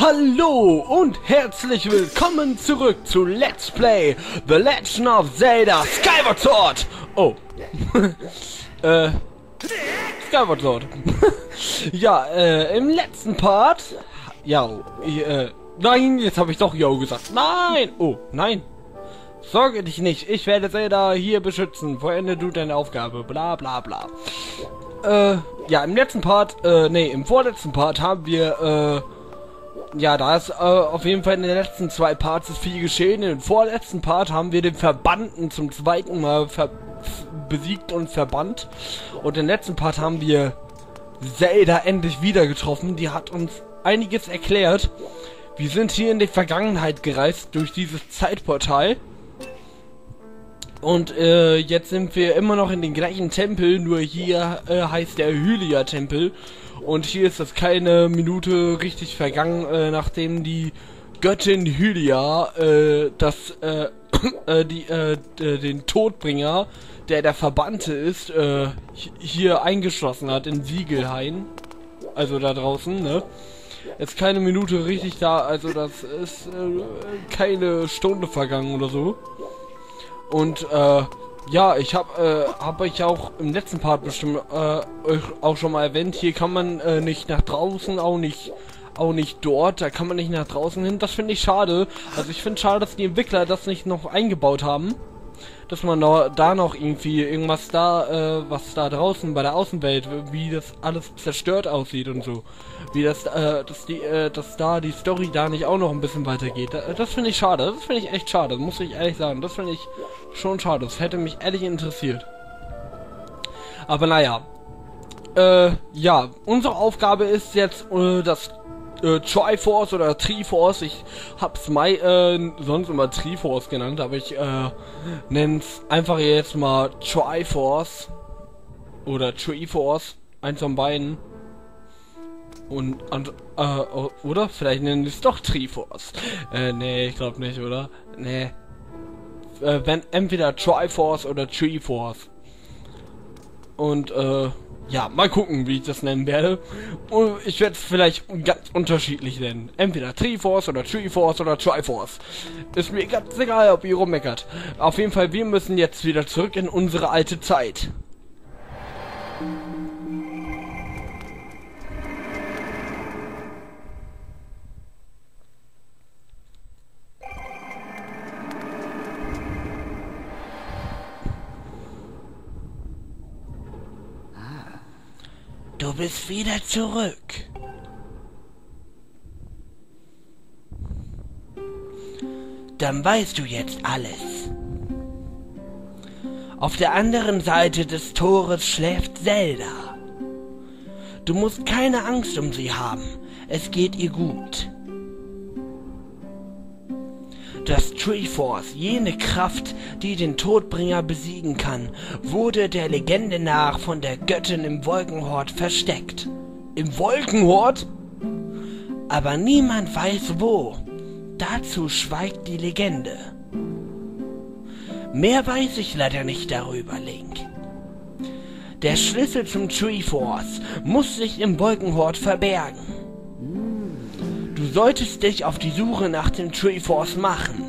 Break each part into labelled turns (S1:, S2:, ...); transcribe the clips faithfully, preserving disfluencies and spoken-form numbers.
S1: Hallo und herzlich willkommen zurück zu Let's Play The Legend of Zelda Skyward Sword. Oh. äh. Skyward Sword. ja, äh, im letzten Part. Ja, äh. Nein, jetzt habe ich doch Yo gesagt. Nein! Oh, nein. Sorge dich nicht, ich werde Zelda hier beschützen. Vollende du deine Aufgabe. Bla bla bla. Äh, ja, im letzten Part, äh, nee, im vorletzten Part haben wir, äh, ja, da ist, äh, auf jeden Fall in den letzten zwei Parts ist viel geschehen. Im vorletzten Part haben wir den Verbannten zum zweiten Mal ver besiegt und verbannt. Und im letzten Part haben wir Zelda endlich wieder getroffen. Die hat uns einiges erklärt. Wir sind hier in die Vergangenheit gereist durch dieses Zeitportal. Und äh, jetzt sind wir immer noch in den gleichen Tempel, nur hier äh, heißt der Hylia-Tempel. Und hier ist das keine Minute richtig vergangen, äh, nachdem die Göttin Hylia äh, das, äh, äh, die, äh, den Todbringer, der der Verbannte ist, äh, hier eingeschlossen hat in Siegelhain. Also da draußen, ne? Jetzt keine Minute richtig da, also das ist äh, keine Stunde vergangen oder so. Und äh, ja, ich habe äh, habe ich auch im letzten Part bestimmt äh, euch auch schon mal erwähnt, hier kann man äh, nicht nach draußen, auch nicht auch nicht dort, da kann man nicht nach draußen hin. Das finde ich schade. Also ich finde schade, dass die Entwickler das nicht noch eingebaut haben. Dass man da, da noch irgendwie irgendwas da, äh, was da draußen bei der Außenwelt, wie das alles zerstört aussieht und so. Wie das, äh, dass die, äh, dass da die Story da nicht auch noch ein bisschen weitergeht. Das, das finde ich schade. Das finde ich echt schade, muss ich ehrlich sagen. Das finde ich schon schade. Das hätte mich ehrlich interessiert. Aber naja. Äh, ja, unsere Aufgabe ist jetzt, äh, das Äh, Triforce oder Triforce, ich hab's mal äh, sonst immer Triforce genannt, aber ich äh, nenn's einfach jetzt mal Triforce oder Triforce, eins von beiden. Und, und äh, oder? Vielleicht nennen es doch Triforce. Äh, nee, ich glaube nicht, oder? Nee. Äh, wenn entweder Triforce oder Triforce. Und äh ja, mal gucken, wie ich das nennen werde. Und ich werde es vielleicht ganz unterschiedlich nennen. Entweder Triforce oder Triforce oder Triforce. Ist mir ganz egal, ob ihr rummeckert. Auf jeden Fall, wir müssen jetzt wieder zurück in unsere alte Zeit. Du bist wieder zurück. Dann weißt du jetzt alles. Auf der anderen Seite des Tores schläft Zelda. Du musst keine Angst um sie haben. Es geht ihr gut. Das Triforce, jene Kraft, die den Todbringer besiegen kann, wurde der Legende nach von der Göttin im Wolkenhort versteckt. Im Wolkenhort? Aber niemand weiß wo. Dazu schweigt die Legende. Mehr weiß ich leider nicht darüber, Link. Der Schlüssel zum Triforce muss sich im Wolkenhort verbergen. Du solltest dich auf die Suche nach dem Triforce machen.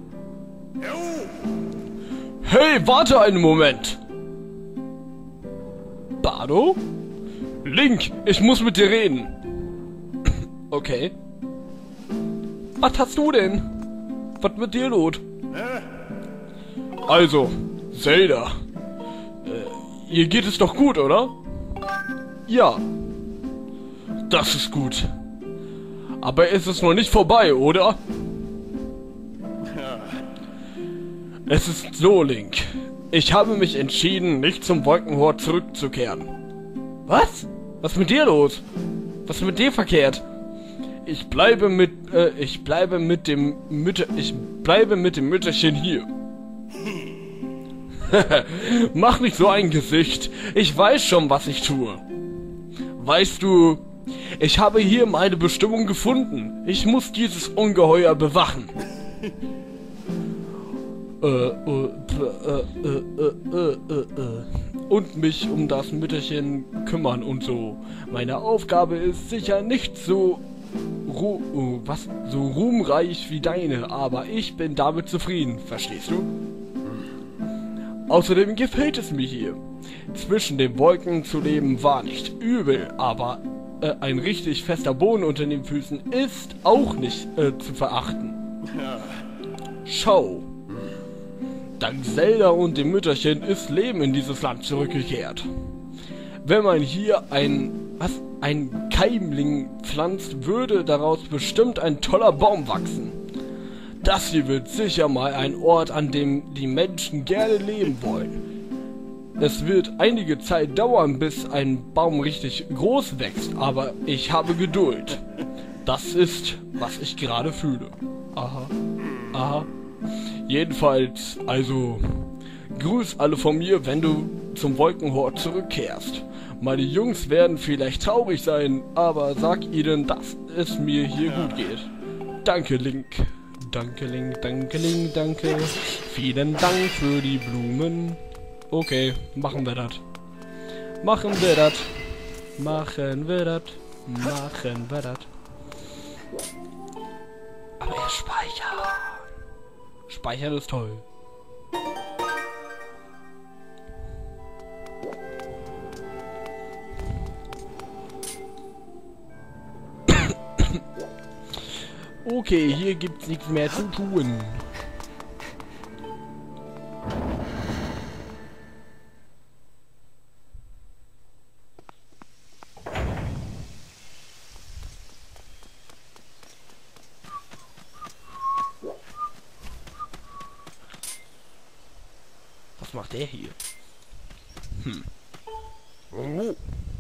S1: Hey, warte einen Moment! Bardo? Link, ich muss mit dir reden. Okay. Was hast du denn? Was mit dir los? Also, Zelda. Äh, ihr geht es doch gut, oder? Ja. Das ist gut. Aber ist es noch nicht vorbei, oder? Es ist so, Link. Ich habe mich entschieden, nicht zum Wolkenhort zurückzukehren. Was? Was ist mit dir los? Was ist mit dir verkehrt? Ich bleibe mit, äh, ich bleibe mit dem Mütter, ich bleibe mit dem Mütterchen hier. Mach nicht so ein Gesicht. Ich weiß schon, was ich tue. Weißt du, ich habe hier meine Bestimmung gefunden. Ich muss dieses Ungeheuer bewachen. äh, äh, äh, äh, äh, äh, äh. Und mich um das Mütterchen kümmern und so. Meine Aufgabe ist sicher nicht so Ru uh, was, so ruhmreich wie deine, aber ich bin damit zufrieden, verstehst du? Außerdem gefällt es mir hier. Zwischen den Wolken zu leben war nicht übel, aber äh, ein richtig fester Boden unter den Füßen ist auch nicht äh, zu verachten. Schau. Dank Zelda und dem Mütterchen ist Leben in dieses Land zurückgekehrt. Wenn man hier ein, was, ein Keimling pflanzt, würde daraus bestimmt ein toller Baum wachsen. Das hier wird sicher mal ein Ort, an dem die Menschen gerne leben wollen. Es wird einige Zeit dauern, bis ein Baum richtig groß wächst, aber ich habe Geduld. Das ist, was ich gerade fühle. Aha. Aha. Jedenfalls, also, grüß alle von mir, wenn du zum Wolkenhort zurückkehrst. Meine Jungs werden vielleicht traurig sein, aber sag ihnen, dass es mir hier gut geht. Danke, Link. Danke, Link, danke, Link, danke. Vielen Dank für die Blumen. Okay, machen wir das. Machen wir das. Machen wir das. Machen wir das. Aber er speichert. Speichern ist toll. Okay, hier gibt's nichts mehr zu tun. Was macht der hier? Hm. Oh.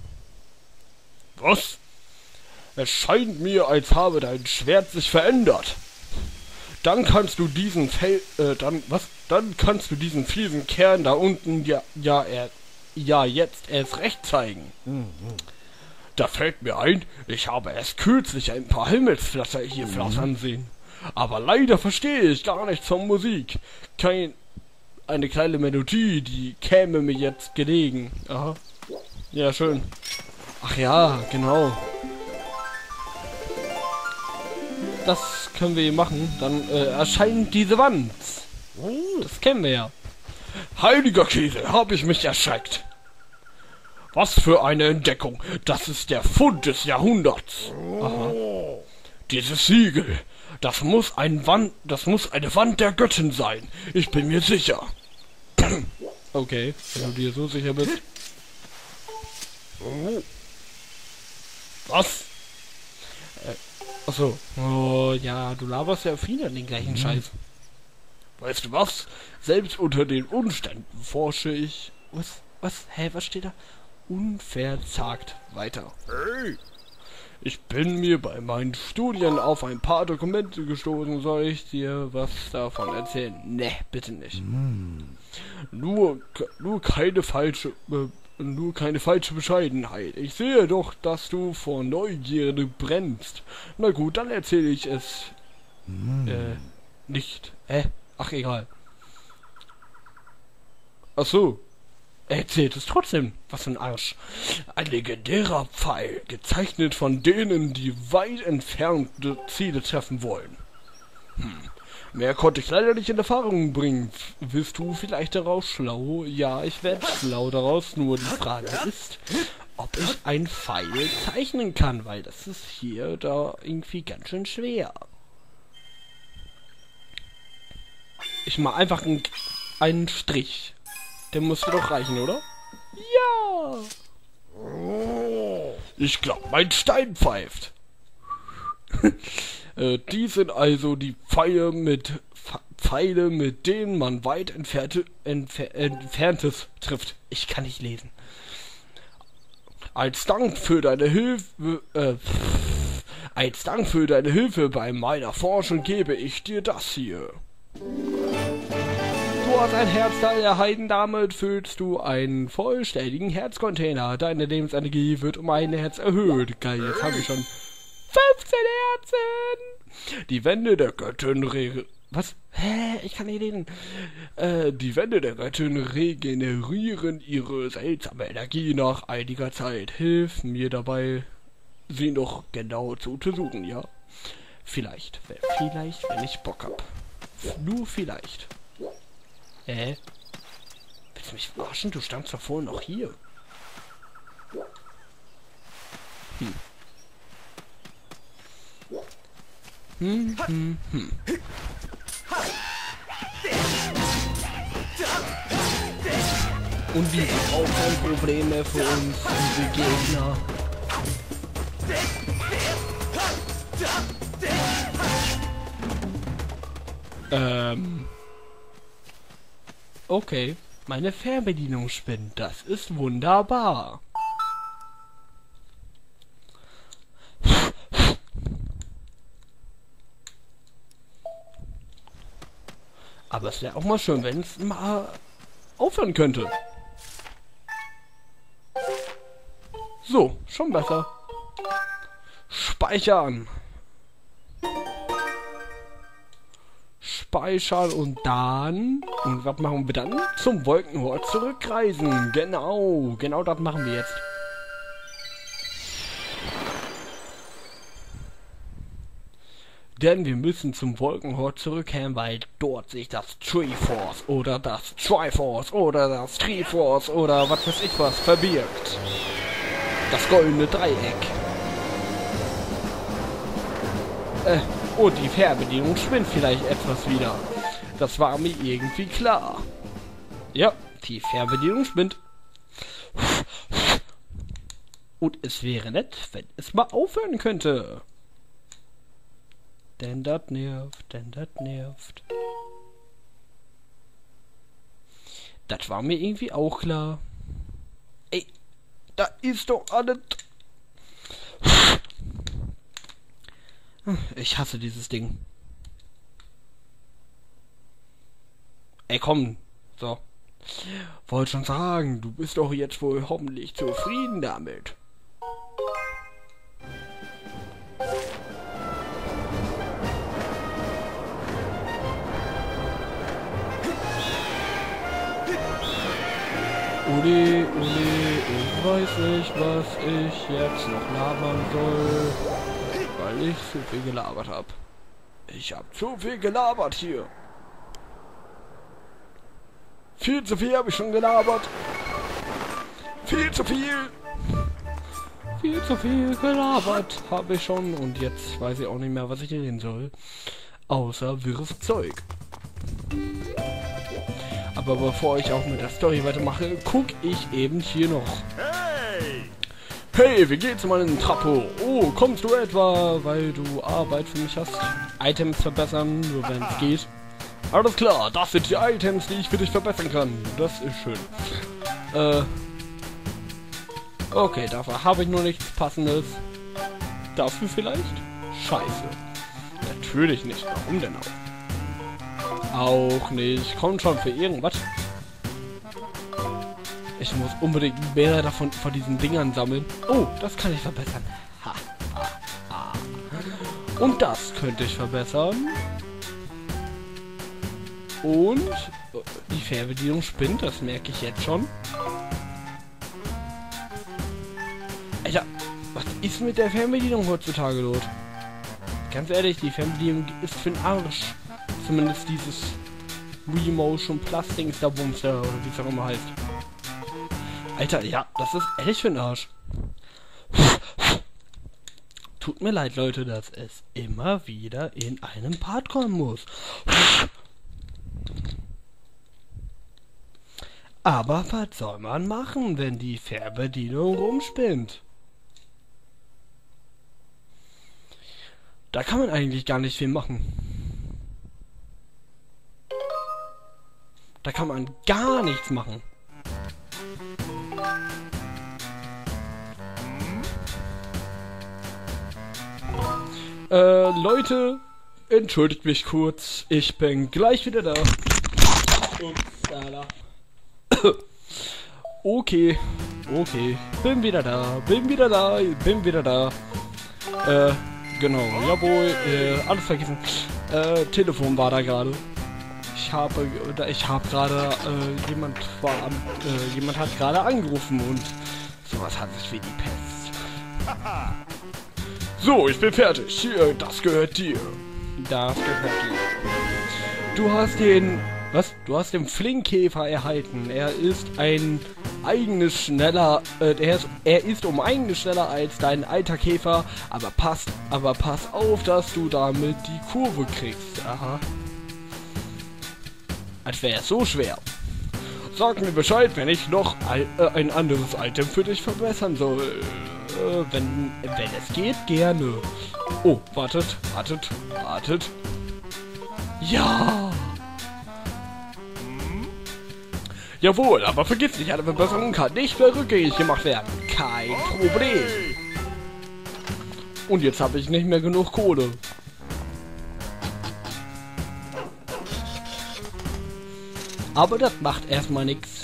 S1: Was? Es scheint mir, als habe dein Schwert sich verändert. Dann kannst du diesen Fel äh, dann was? Dann kannst du diesen fiesen Kern da unten ja ja er ja jetzt erst recht zeigen. Mhm. Da fällt mir ein, ich habe erst kürzlich ein paar Himmelsflatter hier mhm. flattern sehen. Aber leider verstehe ich gar nichts von Musik. Kein eine kleine Melodie, die käme mir jetzt gelegen. Aha. Ja, schön. Ach ja, genau. Das können wir hier machen. Dann äh, erscheint diese Wand. Das kennen wir ja. Heiliger Käse, habe ich mich erschreckt. Was für eine Entdeckung. Das ist der Fund des Jahrhunderts. Aha. Dieses Siegel. Das muss ein Wand, das muss eine Wand der Göttin sein. Ich bin mir sicher. Okay, wenn du dir so sicher bist. Was? Äh, achso. Oh, ja, du laberst ja viel an den gleichen Scheiß. Weißt du was? Selbst unter den Umständen forsche ich... Was? Was? Hä, was steht da? Unverzagt weiter. Hey. Ich bin mir bei meinen Studien auf ein paar Dokumente gestoßen. Soll ich dir was davon erzählen? Ne, bitte nicht. Mm. Nur, nur keine falsche, äh, nur keine falsche Bescheidenheit. Ich sehe doch, dass du vor Neugierde brennst. Na gut, dann erzähle ich es mm. äh, nicht. Hä? Ach, egal. Ach so. Er erzählt es trotzdem. Was für ein Arsch. Ein legendärer Pfeil, gezeichnet von denen, die weit entfernte Ziele treffen wollen. Hm. Mehr konnte ich leider nicht in Erfahrung bringen. Wirst du vielleicht daraus schlau? Ja, ich werde schlau daraus. Nur die Frage ist, ob ich ein Pfeil zeichnen kann, weil das ist hier da irgendwie ganz schön schwer. Ich mache einfach einen, einen Strich. Der musste doch reichen, oder? Ja! Ich glaube, mein Stein pfeift. äh, die sind also die Pfeile mit Pfeile, mit denen man weit entfernte, entfer entferntes trifft. Ich kann nicht lesen. Als Dank für deine Hilfe, äh, als Dank für deine Hilfe bei meiner Forschung gebe ich dir das hier. Du hast ein Herzteil erhalten, damit füllst du einen vollständigen Herzcontainer. Deine Lebensenergie wird um ein Herz erhöht. Geil, jetzt habe ich schon fünfzehn Herzen. Die Wände der Göttin re... Was? Hä? Ich kann nicht lesen. Äh, die Wände der Göttin regenerieren ihre seltsame Energie nach einiger Zeit. Hilf mir dabei, sie noch genau zu untersuchen, ja? Vielleicht, vielleicht, wenn ich Bock hab. Nur vielleicht. Äh? Willst du mich verarschen? Du standst doch vorhin noch hier. Hm. Hm, hm, hm. Und die sind auch kein Problem mehr für uns, diese Gegner. Ähm. Okay, meine Fernbedienung spinnt. Das ist wunderbar. Aber es wäre auch mal schön, wenn es mal aufhören könnte. So, schon besser. Speichern. Speichern und dann... Und was machen wir dann? Zum Wolkenhort zurückreisen. Genau, genau das machen wir jetzt. Denn wir müssen zum Wolkenhort zurückkehren, weil dort sich das Triforce oder das Triforce oder das Triforce oder was weiß ich was verbirgt. Das goldene Dreieck. Äh, und die Fernbedienung spinnt vielleicht etwas wieder. Das war mir irgendwie klar. Ja, die Fernbedienung spinnt. Und es wäre nett, wenn es mal aufhören könnte. Denn das nervt, denn das nervt. Das war mir irgendwie auch klar. Ey, da ist doch alles... Ich hasse dieses Ding. Ey, komm. So. Wollte schon sagen, du bist doch jetzt wohl hoffentlich zufrieden damit. Uli, Uli, ich weiß nicht, was ich jetzt noch labern soll, weil ich zu viel gelabert habe. Ich habe zu viel gelabert hier. Viel zu viel habe ich schon gelabert. Viel zu viel. Viel zu viel gelabert habe ich schon und jetzt weiß ich auch nicht mehr, was ich reden soll. Außer wirres Zeug. Aber bevor ich auch mit der Story weitermache, gucke ich eben hier noch. Hey! Hey, wie geht's, meinen Trappo? Oh, kommst du etwa, weil du Arbeit für mich hast? Items verbessern, nur wenn es geht. Alles klar, das sind die Items, die ich für dich verbessern kann. Das ist schön. Äh. Okay, dafür habe ich nur nichts Passendes. Dafür vielleicht? Scheiße. Natürlich nicht. Warum denn auch? Auch nicht. Kommt schon für irgendwas. Ich muss unbedingt mehr davon von diesen Dingern sammeln. Oh, das kann ich verbessern. Ha, ha, ha. Und das könnte ich verbessern. Und die Fernbedienung spinnt, das merke ich jetzt schon. Alter, was ist mit der Fernbedienung heutzutage los? Ganz ehrlich, die Fernbedienung ist für den Arsch. Zumindest dieses Wii Motion Plus Dings da Bumster oder wie es auch immer heißt. Alter, ja, das ist ehrlich für den Arsch. Tut mir leid, Leute, dass es immer wieder in einen Part kommen muss. Aber was soll man machen, wenn die Fernbedienung rumspinnt? Da kann man eigentlich gar nicht viel machen. Da kann man gar nichts machen. Äh, Leute, entschuldigt mich kurz. Ich bin gleich wieder da. Upsala. Okay, okay. Bin wieder da, bin wieder da, bin wieder da. Äh, genau, jawohl, äh, alles vergessen. Äh, Telefon war da gerade. Ich habe, ich habe gerade, äh, jemand war, äh, jemand hat gerade angerufen und sowas hat sich wie die Pest. So, ich bin fertig. Hier, das gehört dir. Das gehört dir. Du hast den... Was? Du hast den Flinkkäfer erhalten. Er ist ein eigenes schneller... Äh, er, ist, er ist um einiges schneller als dein alter Käfer. Aber passt, aber pass auf, dass du damit die Kurve kriegst. Aha. Als wäre es so schwer. Sag mir Bescheid, wenn ich noch ein, äh, ein anderes Item für dich verbessern soll. Äh, wenn, wenn es geht, gerne. Oh, wartet, wartet, wartet. Ja! Jawohl, aber vergiss nicht, eine Verbesserung kann nicht mehr rückgängig gemacht werden. Kein Problem. Und jetzt habe ich nicht mehr genug Kohle. Aber das macht erstmal nichts.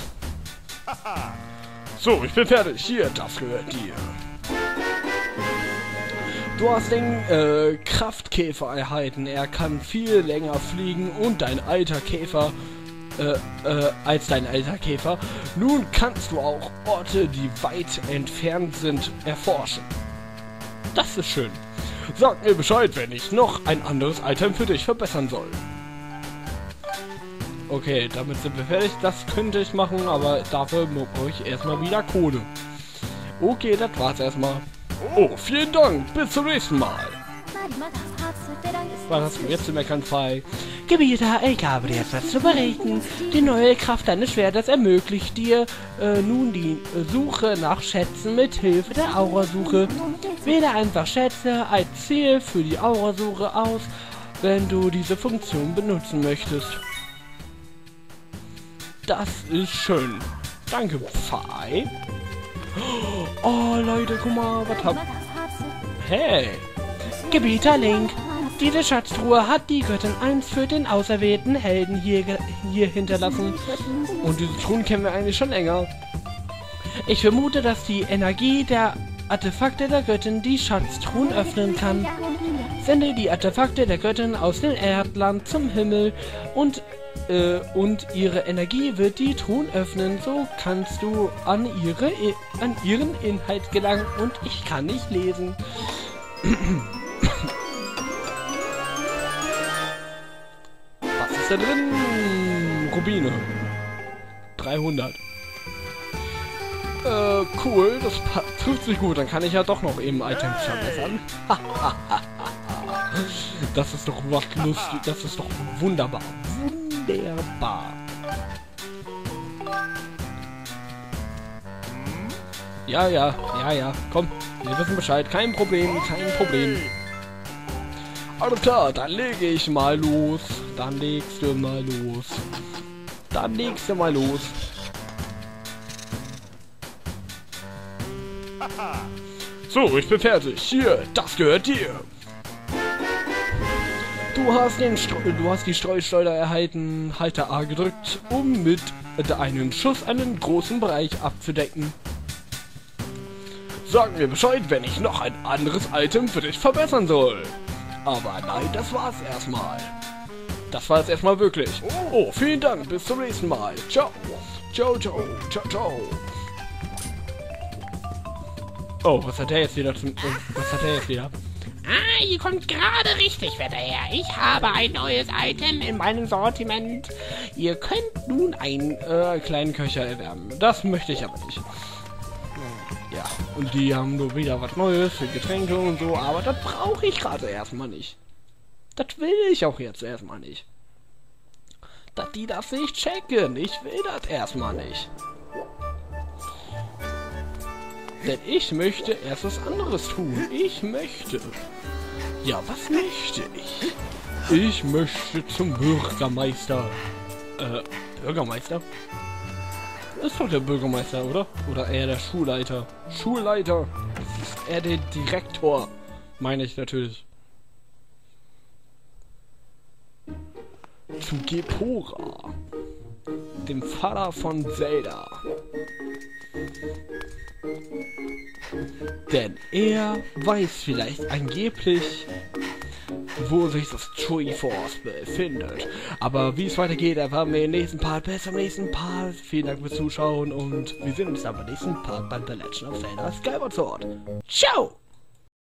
S1: So, ich bin fertig. Hier, das gehört dir. Du hast den äh, Kraftkäfer erhalten. Er kann viel länger fliegen und dein alter Käfer äh, äh, als dein alter Käfer. Nun kannst du auch Orte, die weit entfernt sind, erforschen. Das ist schön. Sag mir Bescheid, wenn ich noch ein anderes Item für dich verbessern soll. Okay, damit sind wir fertig. Das könnte ich machen, aber dafür brauche ich erstmal wieder Kohle. Okay, das war's erstmal. Oh, vielen Dank. Bis zum nächsten Mal. Was hast du jetzt zu meckern, Fei?
S2: Gebieter, ich habe dir etwas zu berichten. Die neue Kraft deines Schwertes ermöglicht dir äh, nun die Suche nach Schätzen mit Hilfe der Aurasuche. Wähle einfach Schätze als Ziel für die Aurasuche aus, wenn du diese Funktion benutzen möchtest. Das ist schön. Danke, Pfei. Oh, Leute, guck mal, was hab... Hey! Gebieter Link. Diese Schatztruhe hat die Göttin eins für den auserwählten Helden hier, hier hinterlassen.
S1: Und diese Truhen kennen wir eigentlich schon länger.
S2: Ich vermute, dass die Energie der Artefakte der Göttin die Schatztruhen öffnen kann. Sende die Artefakte der Göttin aus dem Erdland zum Himmel und Äh, und ihre Energie wird die Truhen öffnen. So kannst du an ihre an ihren Inhalt gelangen und ich kann nicht lesen.
S1: Was ist da drin? Rubine. dreihundert. Äh, cool. Das trifft sich gut. Dann kann ich ja doch noch eben Items verbessern. Das ist doch was lustig. Das ist doch wunderbar. Wunderbar. Ja, ja, ja, ja. Komm, wir wissen Bescheid. Kein Problem, kein Problem. Alles klar, dann lege ich mal los. Dann legst du mal los. Dann legst du mal los. So, ich bin fertig. Hier, das gehört dir. Du hast, den du hast die Streuschleuder erhalten, Halter A gedrückt, um mit einem Schuss einen großen Bereich abzudecken. Sag mir Bescheid, wenn ich noch ein anderes Item für dich verbessern soll. Aber nein, das war's erstmal. Das war es erstmal wirklich. Oh, vielen Dank, bis zum nächsten Mal. Ciao. Ciao, ciao, ciao, ciao. Oh, was hat der jetzt wieder zum... Was hat der jetzt wieder?
S2: Ah, ihr kommt gerade richtig, Wetter her. Ich habe ein neues Item in meinem Sortiment.
S1: Ihr könnt nun einen äh, kleinen Köcher erwerben. Das möchte ich aber nicht. Ja, und die haben nur wieder was Neues für Getränke und so, aber das brauche ich gerade erstmal nicht. Das will ich auch jetzt erstmal nicht. Dass die das nicht checken. Ich will das erstmal nicht. Denn ich möchte erst was anderes tun. Ich möchte. Ja, was möchte ich? Ich möchte zum Bürgermeister. Äh, Bürgermeister? Ist doch der Bürgermeister, oder? Oder eher der Schulleiter. Schulleiter. Das ist eher der Direktor. Meine ich natürlich. Zu Gepora. Dem Vater von Zelda. Denn er weiß vielleicht angeblich, wo sich das Triforce befindet. Aber wie es weitergeht, erfahren wir im nächsten Part. Bis zum nächsten Part. Vielen Dank fürs Zuschauen und wir sehen uns dann beim nächsten Part bei The Legend of Zelda Skyward Sword. Ciao!